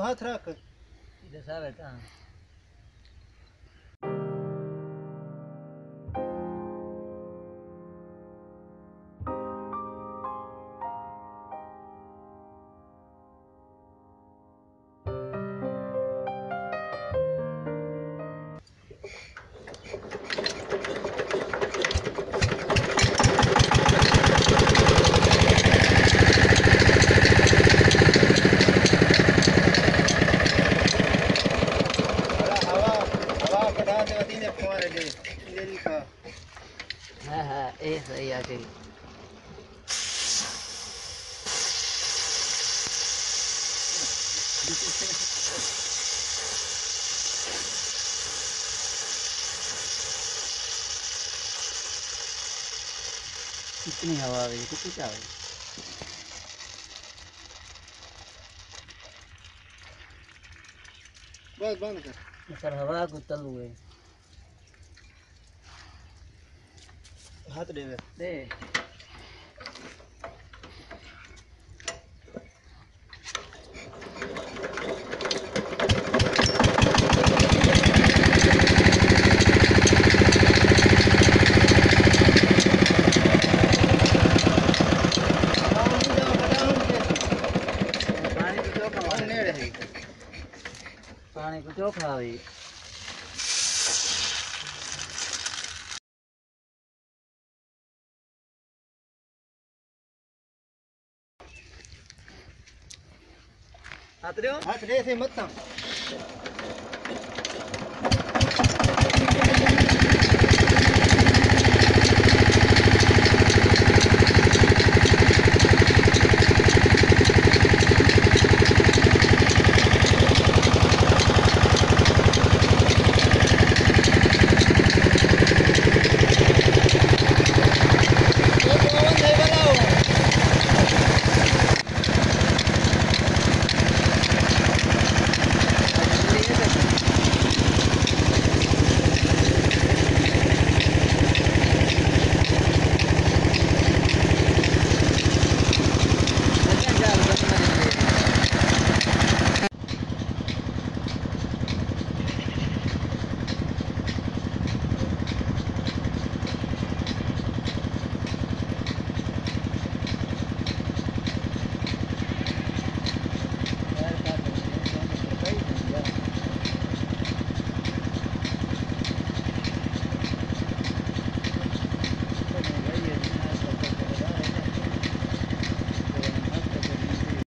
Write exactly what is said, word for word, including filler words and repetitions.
हाथ रख इधर साहब है कहाँ हाँ हाँ ये सही आ गई कितनी हवा आ रही है कितनी क्या है बस बंद कर सर हवा को चालू है हाथ दे दे पानी को चोखा हुई हाथ दे हाथ दे ऐसे मत